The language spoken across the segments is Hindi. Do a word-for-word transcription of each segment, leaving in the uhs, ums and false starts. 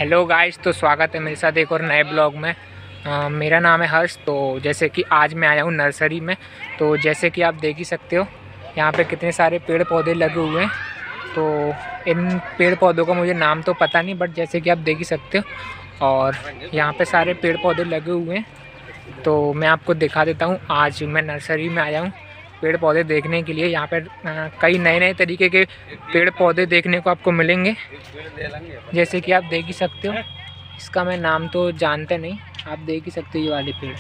हेलो गाइस, तो स्वागत है मेरे साथ एक और नए ब्लॉग में। आ, मेरा नाम है हर्ष। तो जैसे कि आज मैं आया हूँ नर्सरी में। तो जैसे कि आप देख ही सकते हो यहाँ पे कितने सारे पेड़ पौधे लगे हुए हैं। तो इन पेड़ पौधों का मुझे नाम तो पता नहीं, बट जैसे कि आप देख ही सकते हो और यहाँ पे सारे पेड़ पौधे लगे हुए हैं। तो मैं आपको दिखा देता हूँ। आज मैं नर्सरी में आया हूँ पेड़ पौधे देखने के लिए। यहाँ पर कई नए नए तरीके के पेड़ पौधे देखने को आपको मिलेंगे, जैसे कि आप देख ही सकते हो। इसका मैं नाम तो जानते नहीं, आप देख ही सकते हो ये वाले पेड़।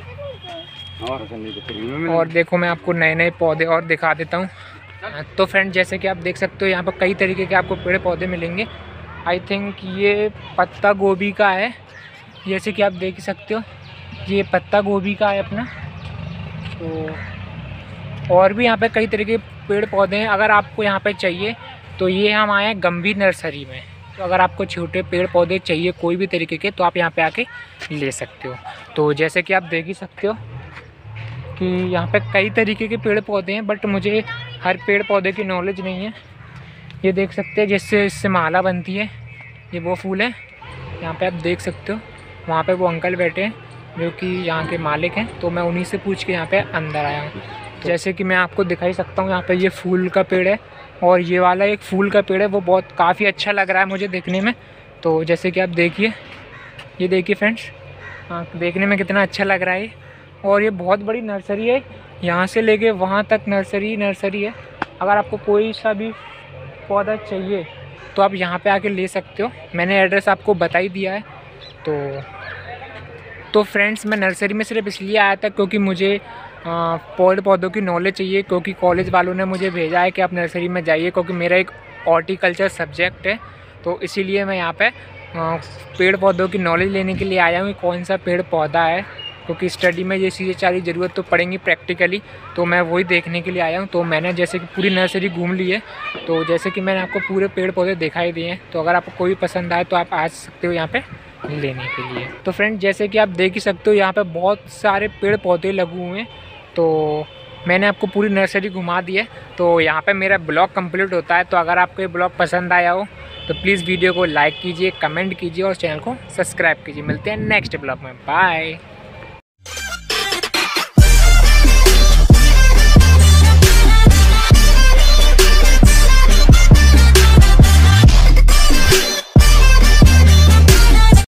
और देखो मैं आपको नए नए पौधे और दिखा देता हूँ। तो फ्रेंड, जैसे कि आप देख सकते हो यहाँ पर कई तरीके के आपको पेड़ पौधे मिलेंगे। आई थिंक ये पत्ता गोभी का है, जैसे कि आप देख ही सकते हो ये पत्ता गोभी का है अपना। तो और भी यहाँ पे कई तरह के पेड़ पौधे हैं। अगर आपको यहाँ पे चाहिए तो ये हम आए हैं गंभीर नर्सरी में। तो अगर आपको छोटे पेड़ पौधे चाहिए कोई भी तरीके के, तो आप यहाँ पे आके ले सकते हो। तो जैसे कि आप देख ही सकते हो कि यहाँ पे कई तरीके के पेड़ पौधे हैं, बट मुझे हर पेड़ पौधे की नॉलेज नहीं है। ये देख सकते हैं जिससे इससे माला बनती है, ये वो फूल है। यहाँ पर आप देख सकते हो, वहाँ पर वो अंकल बैठे हैं जो कि यहाँ के मालिक हैं। तो मैं उन्हीं से पूछ के यहाँ पर अंदर आया हूँ। जैसे कि मैं आपको दिखाई सकता हूँ, यहाँ पे ये फूल का पेड़ है और ये वाला एक फूल का पेड़ है, वो बहुत काफ़ी अच्छा लग रहा है मुझे देखने में। तो जैसे कि आप देखिए, ये देखिए फ्रेंड्स, हाँ देखने में कितना अच्छा लग रहा है। और ये बहुत बड़ी नर्सरी है, यहाँ से लेके वहाँ तक नर्सरी नर्सरी है। अगर आपको कोई सा भी पौधा चाहिए तो आप यहाँ पे आके ले सकते हो। मैंने एड्रेस आपको बता ही दिया है। तो तो फ्रेंड्स, मैं नर्सरी में सिर्फ इसलिए आया था क्योंकि मुझे पेड़ पौधों की नॉलेज चाहिए, क्योंकि कॉलेज वालों ने मुझे भेजा है कि आप नर्सरी में जाइए, क्योंकि मेरा एक हॉर्टिकल्चर सब्जेक्ट है। तो इसीलिए मैं यहाँ पे पेड़ पौधों की नॉलेज लेने के लिए आया हूँ, कौन सा पेड़ पौधा है, क्योंकि स्टडी में ये चीज़ें सारी ज़रूरत तो पड़ेंगी प्रैक्टिकली। तो मैं वही देखने के लिए आया हूँ। तो मैंने जैसे कि पूरी नर्सरी घूम ली है। तो जैसे कि मैंने आपको पूरे पेड़ पौधे दिखाई दिए हैं। तो अगर आपको कोई पसंद आए तो आप आ सकते हो यहाँ पे लेने के लिए। तो फ्रेंड, जैसे कि आप देख ही सकते हो यहाँ पे बहुत सारे पेड़ पौधे लगे हुए हैं। तो मैंने आपको पूरी नर्सरी घुमा दी है। तो यहाँ पे मेरा ब्लॉग कंप्लीट होता है। तो अगर आपको ये ब्लॉग पसंद आया हो तो प्लीज़ वीडियो को लाइक कीजिए, कमेंट कीजिए और चैनल को सब्सक्राइब कीजिए। मिलते हैं नेक्स्ट ब्लॉग में। बाय।